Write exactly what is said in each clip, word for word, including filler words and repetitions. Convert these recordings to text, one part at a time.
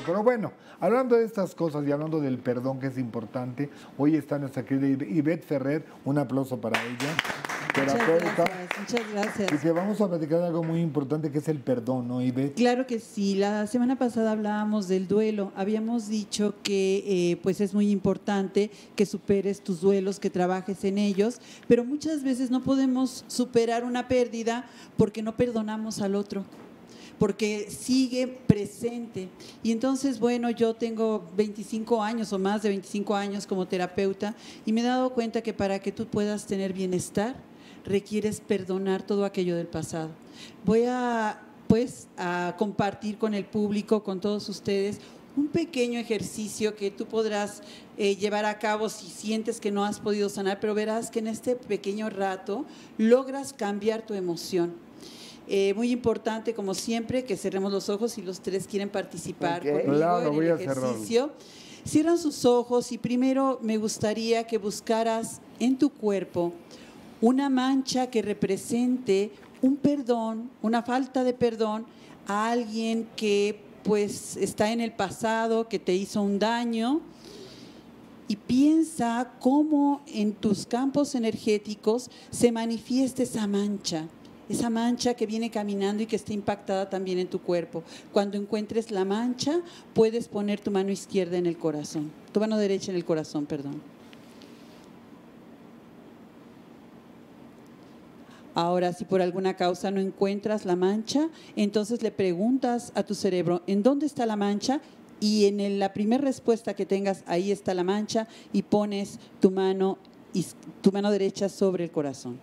Pero bueno, hablando de estas cosas y hablando del perdón que es importante, hoy está nuestra querida Ivette Ferrer, un aplauso para ella. Muchas gracias, muchas gracias. Y que vamos a platicar de algo muy importante que es el perdón, ¿no, Ivette? Claro que sí. La semana pasada hablábamos del duelo. Habíamos dicho que eh, pues es muy importante que superes tus duelos, que trabajes en ellos, pero muchas veces no podemos superar una pérdida porque no perdonamos al otro, porque sigue presente. Y entonces, bueno, yo tengo veinticinco años o más de veinticinco años como terapeuta y me he dado cuenta que para que tú puedas tener bienestar, requieres perdonar todo aquello del pasado. Voy a, pues, a compartir con el público, con todos ustedes, un pequeño ejercicio que tú podrás eh, llevar a cabo si sientes que no has podido sanar, pero verás que en este pequeño rato logras cambiar tu emoción. Eh, muy importante, como siempre, que cerremos los ojos si los tres quieren participar okay. conmigo Claro, en voy el a ejercicio. Cierran sus ojos y primero me gustaría que buscaras en tu cuerpo una mancha que represente un perdón, una falta de perdón a alguien que pues está en el pasado, que te hizo un daño, y piensa cómo en tus campos energéticos se manifiesta esa mancha, esa mancha que viene caminando y que está impactada también en tu cuerpo. Cuando encuentres la mancha, puedes poner tu mano izquierda en el corazón, tu mano derecha en el corazón, perdón. Ahora, si por alguna causa no encuentras la mancha, entonces le preguntas a tu cerebro, ¿en dónde está la mancha? Y en el, la primera respuesta que tengas, ahí está la mancha, y pones tu mano, tu mano derecha sobre el corazón.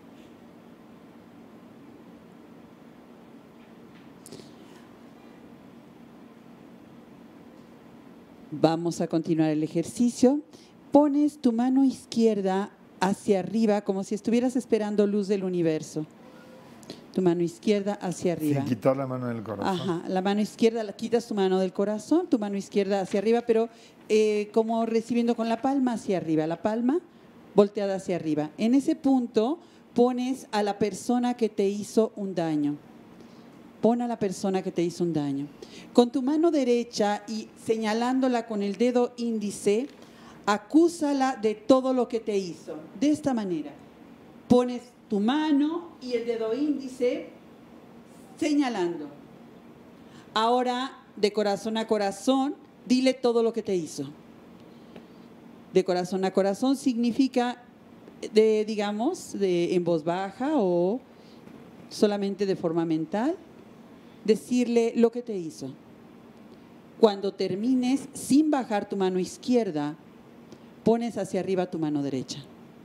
Vamos a continuar el ejercicio. Pones tu mano izquierda hacia arriba, como si estuvieras esperando luz del universo. Tu mano izquierda hacia arriba. Sin quitar la mano del corazón. Ajá, la mano izquierda, la quitas tu mano del corazón, tu mano izquierda hacia arriba, pero eh, como recibiendo con la palma hacia arriba, la palma volteada hacia arriba. En ese punto pones a la persona que te hizo un daño. Pon a la persona que te hizo un daño. Con tu mano derecha y señalándola con el dedo índice, acúsala de todo lo que te hizo. De esta manera, pones tu mano y el dedo índice señalando. Ahora, de corazón a corazón, dile todo lo que te hizo. De corazón a corazón significa, de, digamos, de, en voz baja o solamente de forma mental, decirle lo que te hizo. Cuando termines, sin bajar tu mano izquierda, pones hacia arriba tu mano derecha.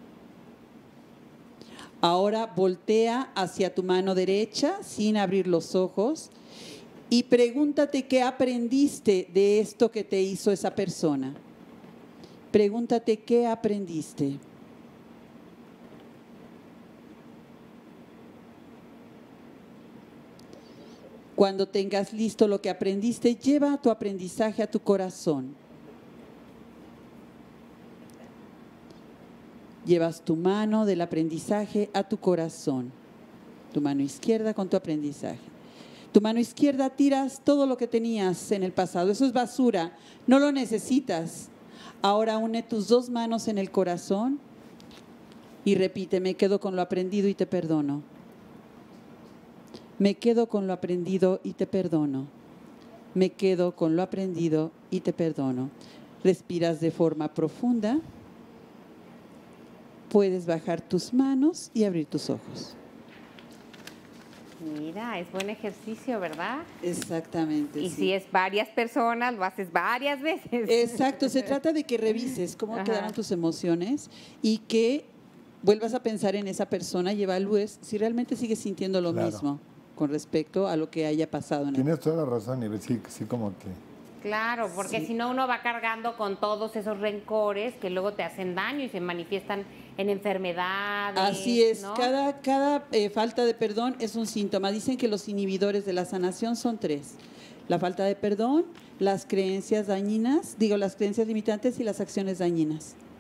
Ahora voltea hacia tu mano derecha sin abrir los ojos y pregúntate qué aprendiste de esto que te hizo esa persona. Pregúntate qué aprendiste. Cuando tengas listo lo que aprendiste, lleva tu aprendizaje a tu corazón. Llevas tu mano del aprendizaje a tu corazón. Tu mano izquierda con tu aprendizaje. Tu mano izquierda tiras todo lo que tenías en el pasado. Eso es basura. No lo necesitas. Ahora une tus dos manos en el corazón y repite, me quedo con lo aprendido y te perdono. Me quedo con lo aprendido y te perdono. Me quedo con lo aprendido y te perdono. Respiras de forma profunda. Puedes bajar tus manos y abrir tus ojos. Mira, es buen ejercicio, ¿verdad? Exactamente. Y sí. si es varias personas, lo haces varias veces. Exacto, se trata de que revises cómo Ajá. quedaron tus emociones y que vuelvas a pensar en esa persona y evalúes si realmente sigues sintiendo lo claro. mismo con respecto a lo que haya pasado. En Tienes el... toda la razón, y sí, sí como que... Claro, porque sí. si no uno va cargando con todos esos rencores que luego te hacen daño y se manifiestan en enfermedades. Así es, ¿no? cada, cada eh, falta de perdón es un síntoma. Dicen que los inhibidores de la sanación son tres. La falta de perdón, las creencias dañinas, digo las creencias limitantes y las acciones dañinas.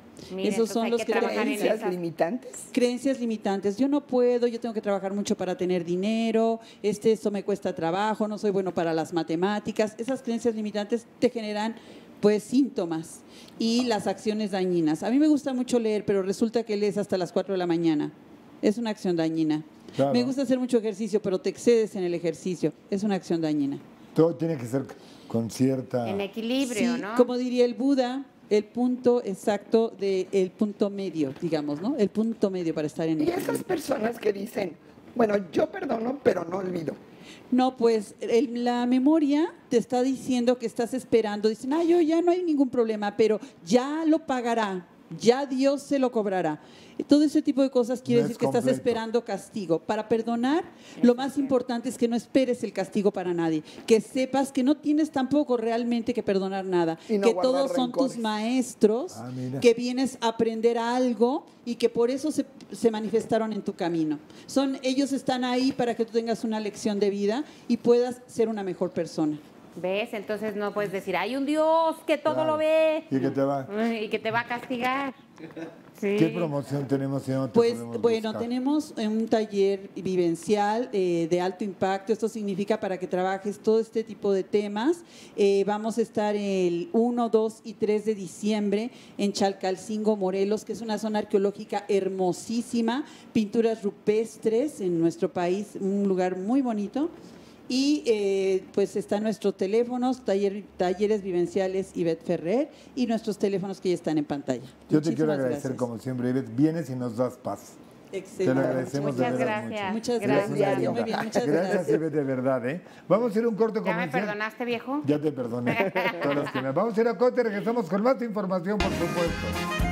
Mira, Esos entonces son hay los que que trabajar en creencias, esas. ¿Creencias limitantes? creencias limitantes. Yo no puedo, yo tengo que trabajar mucho para tener dinero, este, esto me cuesta trabajo, no soy bueno para las matemáticas. Esas creencias limitantes te generan pues síntomas y las acciones dañinas. A mí me gusta mucho leer, pero resulta que lees hasta las cuatro de la mañana. Es una acción dañina. Claro. Me gusta hacer mucho ejercicio, pero te excedes en el ejercicio. Es una acción dañina. Todo tiene que ser con cierta... En equilibrio, Sí, ¿no? como diría el Buda, el punto exacto del punto medio, digamos, ¿no? El punto medio para estar en Y equilibrio. esas personas que dicen, bueno, yo perdono, pero no olvido. No, pues el- la memoria te está diciendo que estás esperando. Dicen, ah, yo ya no hay ningún problema, pero ya lo pagará, ya Dios se lo cobrará. Todo ese tipo de cosas quiere No es decir que estás completo. esperando castigo. Para perdonar, lo más importante es que no esperes el castigo para nadie. Que sepas que no tienes tampoco realmente que perdonar nada. Y no que guardar todos son tus rencores. maestros, Ah, mira. que vienes a aprender algo y que por eso se, se manifestaron en tu camino. Son, ellos están ahí para que tú tengas una lección de vida y puedas ser una mejor persona. ¿Ves? Entonces no puedes decir, hay un Dios que todo Claro. lo ve Y que te va... y que te va a castigar. Sí. ¿Qué promoción tenemos? Si no te Pues podemos bueno, buscar? tenemos un taller vivencial eh, de alto impacto. Esto significa para que trabajes todo este tipo de temas. Eh, vamos a estar el uno, dos y tres de diciembre en Chalcalcingo, Morelos, que es una zona arqueológica hermosísima, pinturas rupestres en nuestro país, un lugar muy bonito. Y eh, pues están nuestros teléfonos, taller- talleres vivenciales Ivette Ferrer y nuestros teléfonos que ya están en pantalla. Yo te quiero Muchísimas agradecer gracias. como siempre, Ivette. Vienes y nos das paz. Excelente. Te lo agradecemos Muchas de verdad gracias. mucho. Muchas Eres gracias. una Muy linda. bien, muchas gracias. gracias. Ivette, de verdad, ¿eh? Vamos a ir a un corte ¿Ya me comercial. perdonaste, viejo? Ya te perdoné. Todos los que me- Vamos a ir a corte y regresamos con más información, por supuesto.